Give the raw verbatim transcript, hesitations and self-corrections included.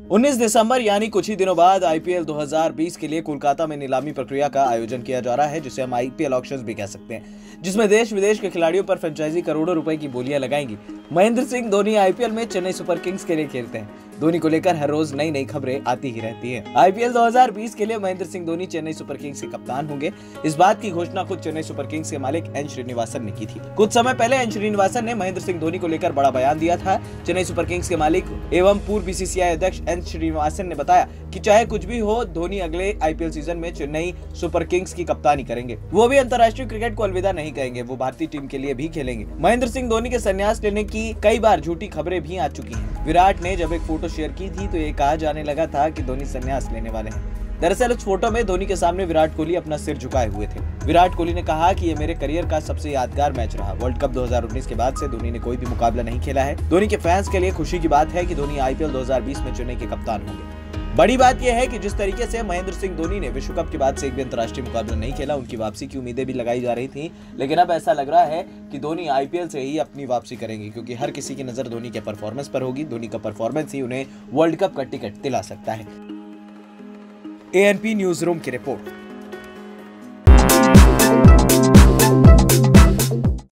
उन्नीस दिसंबर यानी कुछ ही दिनों बाद आईपीएल दो हज़ार बीस के लिए कोलकाता में नीलामी प्रक्रिया का आयोजन किया जा रहा है, जिसे हम आईपीएल ऑक्शंस भी कह सकते हैं, जिसमें देश विदेश के खिलाड़ियों पर फ्रेंचाइजी करोड़ों रुपए की बोलियां लगाएंगी। महेंद्र सिंह धोनी आईपीएल में चेन्नई सुपर किंग्स के लिए खेलते हैं। धोनी को लेकर हर रोज नई नई खबरें आती ही रहती हैं। आईपीएल दो हज़ार बीस के लिए महेंद्र सिंह धोनी चेन्नई सुपर किंग्स के कप्तान होंगे। इस बात की घोषणा खुद चेन्नई सुपर किंग्स के मालिक एन श्रीनिवासन ने की थी। कुछ समय पहले एन श्रीनिवासन ने महेंद्र सिंह धोनी को लेकर बड़ा बयान दिया था। चेन्नई सुपर किंग्स के मालिक एवं पूर्व बीसीसीआई अध्यक्ष एन श्रीनिवासन ने बताया कि चाहे कुछ भी हो, धोनी अगले आईपीएल सीजन में चेन्नई सुपर किंग्स की कप्तानी करेंगे। वो भी अंतर्राष्ट्रीय क्रिकेट को अलविदा नहीं कहेंगे, वो भारतीय टीम के लिए भी खेलेंगे। महेंद्र सिंह धोनी के संन्यास लेने की कई बार झूठी खबरें भी आ चुकी हैं। विराट ने जब एक फोटो शेयर की थी तो ये कहा जाने लगा था कि धोनी संन्यास लेने वाले हैं। दरअसल उस फोटो में धोनी के सामने विराट कोहली अपना सिर झुकाए हुए थे। विराट कोहली ने कहा कि ये मेरे करियर का सबसे यादगार मैच रहा। वर्ल्ड कप दो हज़ार उन्नीस के बाद से धोनी ने कोई भी मुकाबला नहीं खेला है। धोनी के फैंस के लिए खुशी की बात है कि धोनी आईपीएल दो हज़ार बीस में चेन्नई के कप्तान होंगे। बड़ी बात यह है कि जिस तरीके से महेंद्र सिंह धोनी ने विश्व कप के बाद से एक भी अंतर्राष्ट्रीय मुकाबला नहीं खेला, उनकी वापसी की उम्मीदें भी लगाई जा रही थी, लेकिन अब ऐसा लग रहा है कि धोनी आईपीएल से ही अपनी वापसी करेंगे, क्योंकि हर किसी की नजर धोनी के परफॉर्मेंस पर होगी। धोनी का परफॉर्मेंस ही उन्हें वर्ल्ड कप का टिकट दिला सकता है। एएनपी न्यूज रूम की रिपोर्ट।